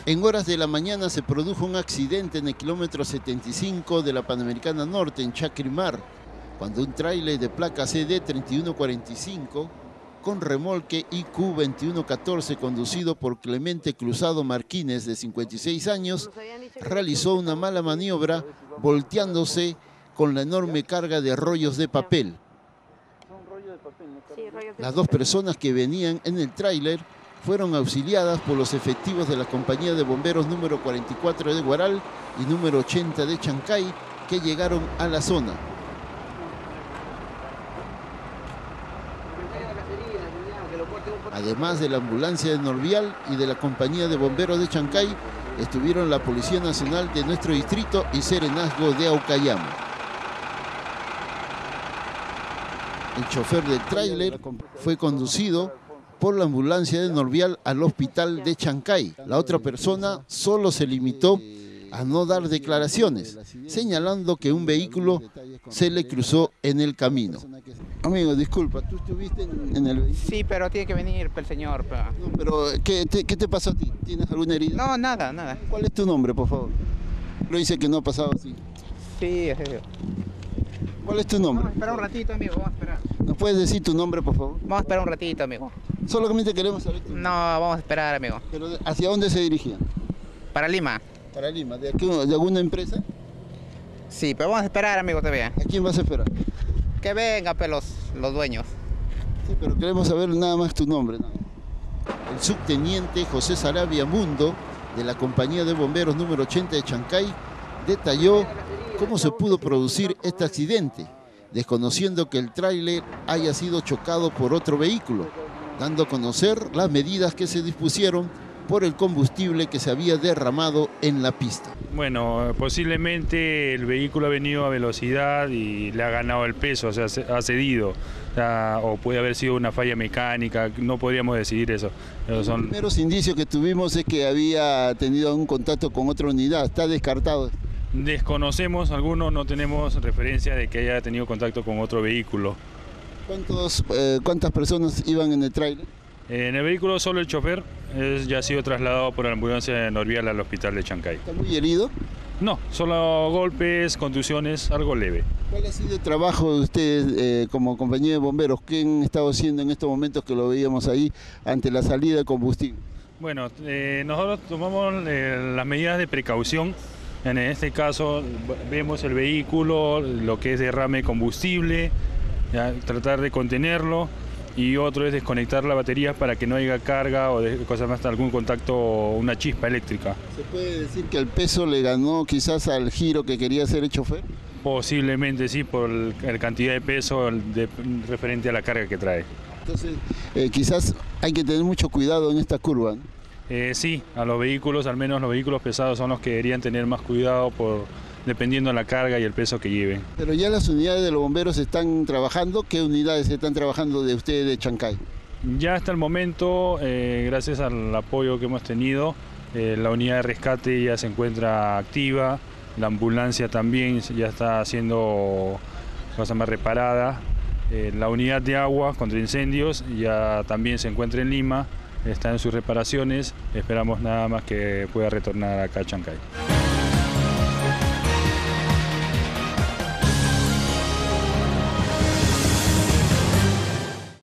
En horas de la mañana se produjo un accidente en el kilómetro 75 de la Panamericana Norte, en Chacrimar, cuando un tráiler de placa CD 3145 con remolque IQ 2114 conducido por Clemente Cruzado Marquines, de 56 años, realizó una mala maniobra volteándose con la enorme carga de rollos de papel. Las dos personas que venían en el tráiler fueron auxiliadas por los efectivos de la compañía de bomberos número 44 de Huaral y número 80 de Chancay, que llegaron a la zona. Además de la ambulancia de Norvial y de la compañía de bomberos de Chancay, estuvieron la Policía Nacional de nuestro distrito y Serenazgo de Aucayamo. El chofer del tráiler fue conducido por la ambulancia de Norvial al hospital de Chancay. La otra persona solo se limitó a no dar declaraciones, señalando que un vehículo se le cruzó en el camino. Amigo, disculpa, ¿tú estuviste en el vehículo? Sí, pero tiene que venir el señor. No, pero ¿qué te pasó a ti? ¿Tienes alguna herida? No, nada, nada. ¿Cuál es tu nombre, por favor? Lo dice que no ha pasado así. Sí, sí. ¿Cuál es tu nombre? Vamos a esperar un ratito, amigo, vamos a esperar. ¿Nos puedes decir tu nombre, por favor? Vamos a esperar un ratito, amigo. Solamente queremos saber tu nombre. No, vamos a esperar, amigo. ¿Pero hacia dónde se dirigían? Para Lima. Para Lima. ¿De alguna empresa? Sí, pero vamos a esperar, amigo, todavía. ¿A quién vas a esperar? Que vengan, pues, los dueños. Sí, pero queremos saber nada más tu nombre, ¿no? El subteniente José Sarabia Mundo, de la compañía de bomberos número 80 de Chancay, detalló cómo se pudo producir este accidente, desconociendo que el tráiler haya sido chocado por otro vehículo, dando a conocer las medidas que se dispusieron por el combustible que se había derramado en la pista. Bueno, posiblemente el vehículo ha venido a velocidad y le ha ganado el peso, o sea, ha cedido, o puede haber sido una falla mecánica, no podríamos decidir eso. Pero Los primeros indicios que tuvimos es que había tenido un contacto con otra unidad, ¿está descartado? Desconocemos algunos, no tenemos referencia de que haya tenido contacto con otro vehículo. ¿Cuántas personas iban en el tráiler? En el vehículo solo el chofer ya ha sido trasladado por la ambulancia de Norvial al hospital de Chancay. ¿Está muy herido? No, solo golpes, contusiones, algo leve. ¿Cuál ha sido el trabajo de ustedes como compañía de bomberos? ¿Qué han estado haciendo en estos momentos que lo veíamos ahí ante la salida de combustible? Bueno, nosotros tomamos las medidas de precaución. En este caso vemos el vehículo, lo que es derrame de combustible, tratar de contenerlo, y otro es desconectar la batería para que no haya carga o cosas más, algún contacto o una chispa eléctrica. ¿Se puede decir que el peso le ganó quizás al giro que quería hacer el chofer? Posiblemente sí, por la cantidad de peso referente a la carga que trae. Entonces, quizás hay que tener mucho cuidado en esta curva, ¿no? Sí, a los vehículos, al menos los vehículos pesados son los que deberían tener más cuidado dependiendo de la carga y el peso que lleven. Pero ya las unidades de los bomberos están trabajando. ¿Qué unidades están trabajando de ustedes de Chancay? Ya hasta el momento, gracias al apoyo que hemos tenido, la unidad de rescate ya se encuentra activa, la ambulancia también ya está siendo cosa más reparada, la unidad de agua contra incendios ya también se encuentra en Lima, está en sus reparaciones, esperamos nada más que pueda retornar acá a Chancay.